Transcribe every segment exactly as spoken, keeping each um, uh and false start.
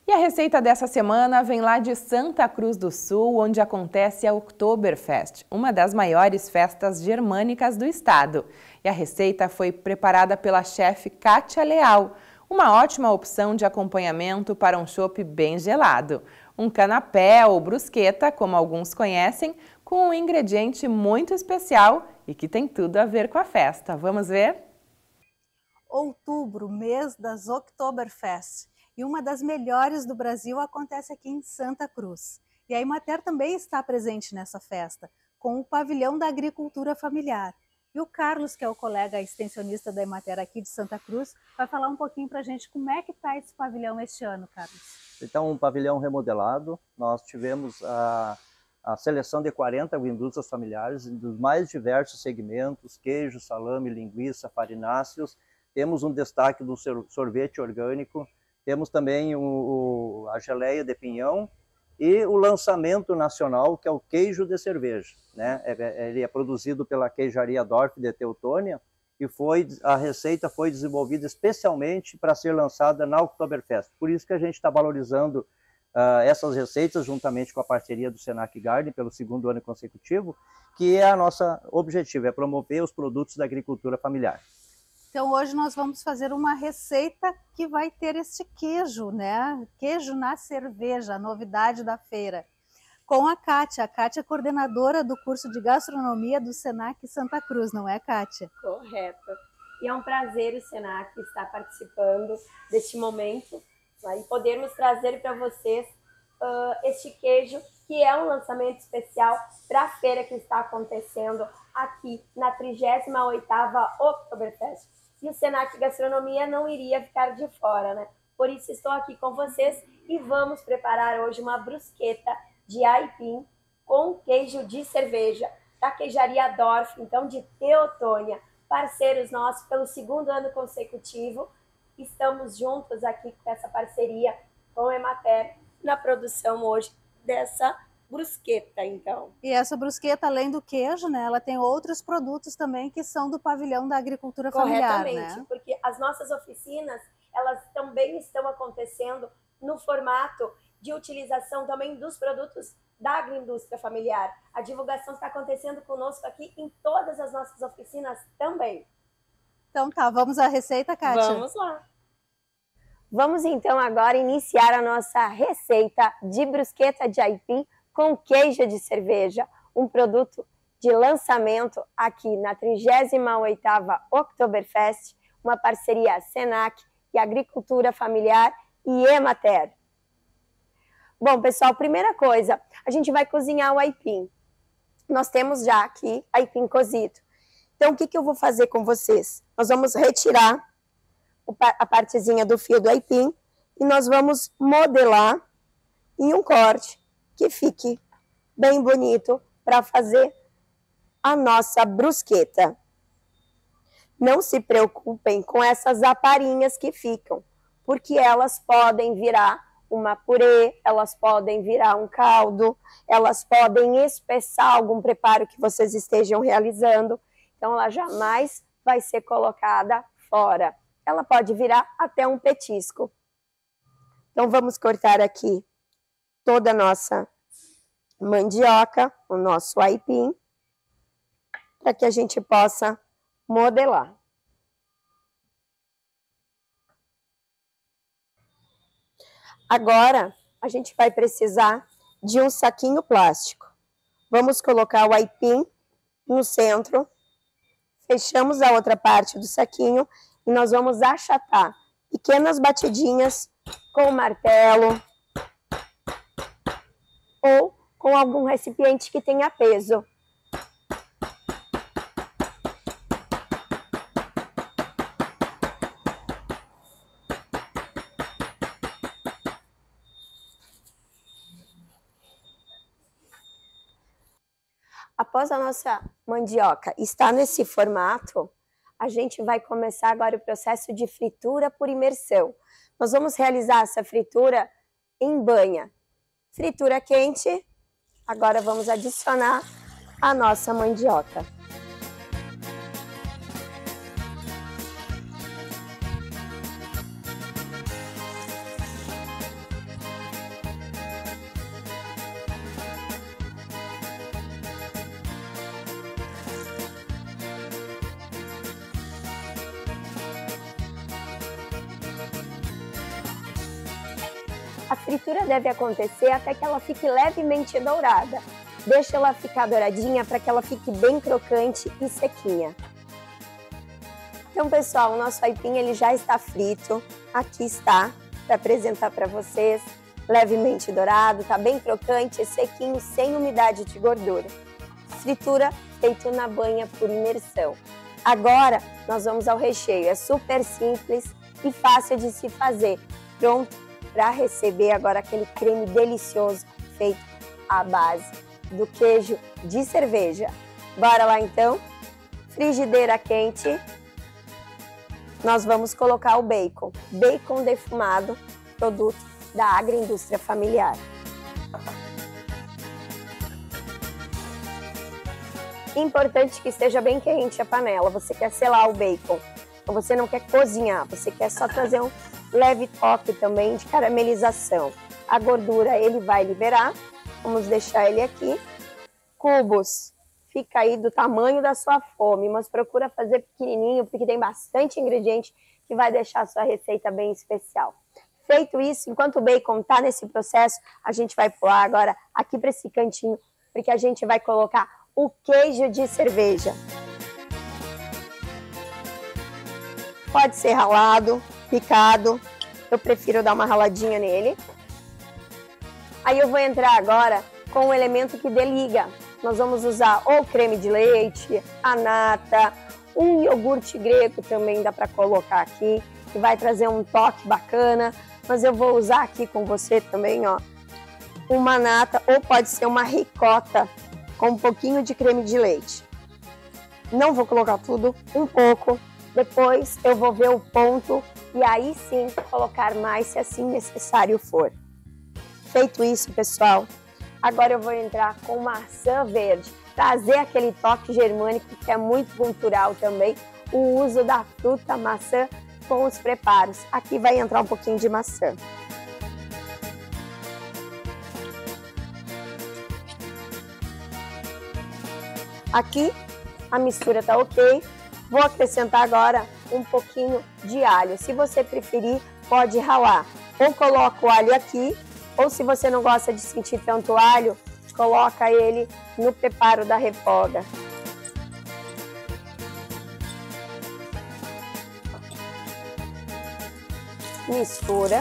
E a receita dessa semana vem lá de Santa Cruz do Sul, onde acontece a Oktoberfest, uma das maiores festas germânicas do estado. E a receita foi preparada pela chefe Kátia Leal, uma ótima opção de acompanhamento para um chopp bem gelado. Um canapé ou brusqueta, como alguns conhecem, com um ingrediente muito especial e que tem tudo a ver com a festa. Vamos ver? Outubro, mês das Oktoberfest. E uma das melhores do Brasil acontece aqui em Santa Cruz. E a Emater também está presente nessa festa, com o pavilhão da agricultura familiar. E o Carlos, que é o colega extensionista da Emater aqui de Santa Cruz, vai falar um pouquinho para a gente como é que está esse pavilhão este ano, Carlos. Então, um pavilhão remodelado. Nós tivemos a, a seleção de quarenta indústrias familiares dos mais diversos segmentos, queijo, salame, linguiça, farináceos. Temos um destaque do sorvete orgânico. Temos também o, o, a geleia de pinhão e o lançamento nacional, que é o queijo de cerveja, né? Ele é produzido pela queijaria Dorf de Teutônia e foi, a receita foi desenvolvida especialmente para ser lançada na Oktoberfest. Por isso que a gente está valorizando uh, essas receitas juntamente com a parceria do Senac Garden pelo segundo ano consecutivo, que é a nossa objetivo, é promover os produtos da agricultura familiar. Então hoje nós vamos fazer uma receita que vai ter este queijo, né? Queijo na cerveja, a novidade da feira. Com a Kátia. A Kátia é coordenadora do curso de gastronomia do Senac Santa Cruz, não é, Kátia? Correto. E é um prazer o Senac estar participando deste momento, né, e podermos trazer para vocês uh, este queijo, que é um lançamento especial para a feira que está acontecendo aqui na trigésima oitava Oktoberfest. E o Senac Gastronomia não iria ficar de fora, né? Por isso estou aqui com vocês e vamos preparar hoje uma brusqueta de aipim com queijo de cerveja da queijaria Dorf, então de Teutônia, parceiros nossos pelo segundo ano consecutivo. Estamos juntos aqui com essa parceria com a Emater na produção hoje dessa brusqueta, então. E essa brusqueta, além do queijo, né, ela tem outros produtos também que são do pavilhão da agricultura familiar, Corretamente, né? Porque as nossas oficinas, elas também estão acontecendo no formato de utilização também dos produtos da agroindústria familiar. A divulgação está acontecendo conosco aqui em todas as nossas oficinas também. Então tá, vamos à receita, Kátia? Vamos lá. Vamos então agora iniciar a nossa receita de brusqueta de aipim com queijo de cerveja, um produto de lançamento aqui na trigésima oitava Oktoberfest, uma parceria Senac e Agricultura Familiar e Emater. Bom, pessoal, primeira coisa, a gente vai cozinhar o aipim. Nós temos já aqui aipim cozido. Então, o que, que eu vou fazer com vocês? Nós vamos retirar a partezinha do fio do aipim e nós vamos modelar em um corte que fique bem bonito para fazer a nossa brusqueta. Não se preocupem com essas aparinhas que ficam, porque elas podem virar uma purê, elas podem virar um caldo, elas podem espessar algum preparo que vocês estejam realizando, então ela jamais vai ser colocada fora. Ela pode virar até um petisco. Então vamos cortar aqui toda a nossa mandioca, o nosso aipim, para que a gente possa modelar. Agora, a gente vai precisar de um saquinho plástico. Vamos colocar o aipim no centro, fechamos a outra parte do saquinho e nós vamos achatar pequenas batidinhas com o martelo ou com algum recipiente que tenha peso. Após a nossa mandioca estar nesse formato, a gente vai começar agora o processo de fritura por imersão. Nós vamos realizar essa fritura em banha. Fritura quente, agora vamos adicionar a nossa mandioca. A fritura deve acontecer até que ela fique levemente dourada. Deixa ela ficar douradinha para que ela fique bem crocante e sequinha. Então, pessoal, o nosso aipim ele já está frito. Aqui está, para apresentar para vocês. Levemente dourado, está bem crocante e sequinho, sem umidade de gordura. Fritura feito na banha por imersão. Agora, nós vamos ao recheio. É super simples e fácil de se fazer. Pronto para receber agora aquele creme delicioso feito à base do queijo de cerveja. Bora lá então? Frigideira quente. Nós vamos colocar o bacon. Bacon defumado, produto da agroindústria familiar. Importante que esteja bem quente a panela. Você quer selar o bacon, ou você não quer cozinhar, você quer só trazer um leve toque também de caramelização. A gordura ele vai liberar. Vamos deixar ele aqui. Cubos. Fica aí do tamanho da sua fome, mas procura fazer pequenininho, porque tem bastante ingrediente que vai deixar a sua receita bem especial. Feito isso, enquanto o bacon está nesse processo, a gente vai pular agora aqui para esse cantinho, porque a gente vai colocar o queijo de cerveja. Pode ser ralado, picado, eu prefiro dar uma raladinha nele. Aí eu vou entrar agora com o elemento que deliga. Nós vamos usar ou creme de leite, a nata, um iogurte grego também dá para colocar aqui, que vai trazer um toque bacana. Mas eu vou usar aqui com você também, ó, uma nata, ou pode ser uma ricota com um pouquinho de creme de leite. Não vou colocar tudo, um pouco. Depois eu vou ver o ponto e aí sim colocar mais se assim necessário for. Feito isso, pessoal, agora eu vou entrar com maçã verde, trazer aquele toque germânico que é muito cultural também, o uso da fruta maçã com os preparos. Aqui vai entrar um pouquinho de maçã. Aqui a mistura tá ok. Vou acrescentar agora um pouquinho de alho. Se você preferir, pode ralar. Ou coloca o alho aqui, ou se você não gosta de sentir tanto alho, coloca ele no preparo da refoga. Mistura.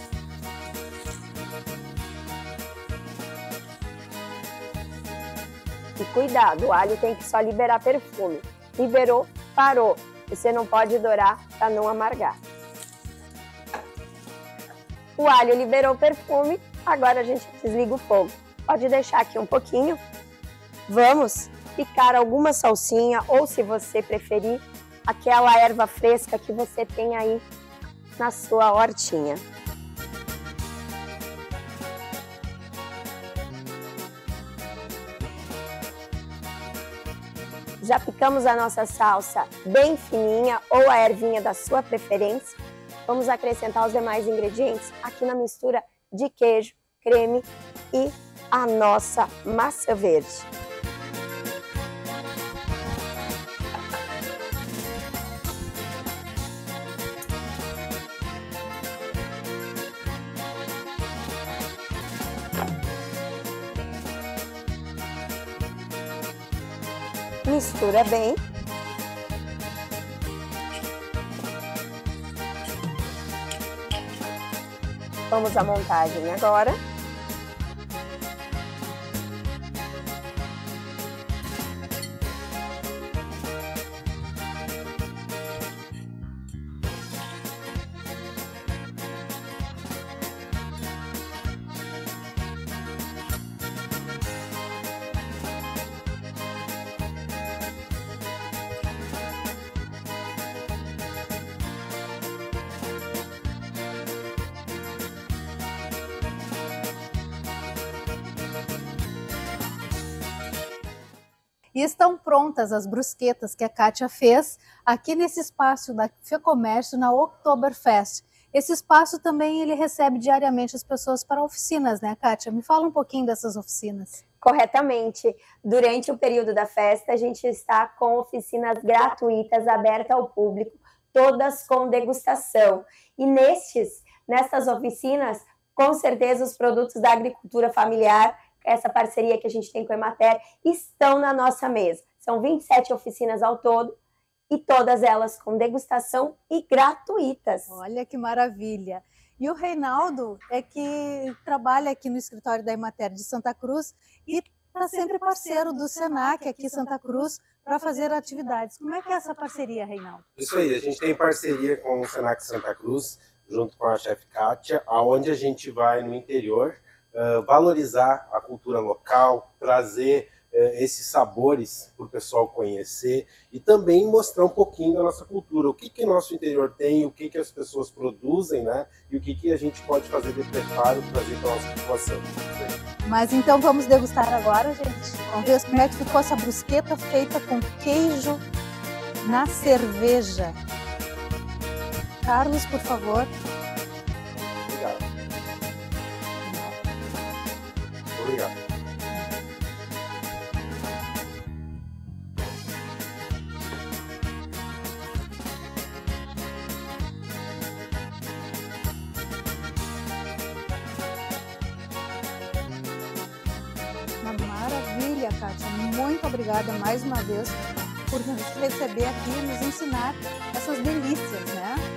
E cuidado, o alho tem que só liberar perfume. Liberou, parou. Você não pode dourar para não amargar. O alho liberou perfume, agora a gente desliga o fogo. Pode deixar aqui um pouquinho. Vamos picar alguma salsinha ou, se você preferir, aquela erva fresca que você tem aí na sua hortinha. Já picamos a nossa salsa bem fininha ou a ervinha da sua preferência. Vamos acrescentar os demais ingredientes aqui na mistura de queijo, creme e a nossa massa verde. Mistura bem. Vamos à montagem agora. E estão prontas as brusquetas que a Kátia fez aqui nesse espaço da FEComércio na Oktoberfest. Esse espaço também ele recebe diariamente as pessoas para oficinas, né, Kátia? Me fala um pouquinho dessas oficinas. Corretamente. Durante o período da festa, a gente está com oficinas gratuitas abertas ao público, todas com degustação. E nestes, nessas oficinas, com certeza os produtos da agricultura familiar, essa parceria que a gente tem com a Emater, estão na nossa mesa. São vinte e sete oficinas ao todo e todas elas com degustação e gratuitas. Olha que maravilha! E o Reinaldo é que trabalha aqui no escritório da Emater de Santa Cruz e está sempre parceiro do Senac aqui em Santa Cruz para fazer atividades. Como é que é essa parceria, Reinaldo? Isso aí, a gente tem parceria com o Senac Santa Cruz, junto com a chefe Kátia, aonde a gente vai no interior uh, valorizar a cultura local, trazer uh, esses sabores para o pessoal conhecer e também mostrar um pouquinho da nossa cultura, o que que nosso interior tem, o que que as pessoas produzem, né? E o que que a gente pode fazer de preparo para trazer para a nossa população. Mas então vamos degustar agora, gente. Vamos ver como é que ficou essa brusqueta feita com queijo na cerveja. Carlos, por favor. Obrigado. Obrigado. Uma maravilha, Kátia. Muito obrigada mais uma vez por nos receber aqui e nos ensinar essas delícias, né?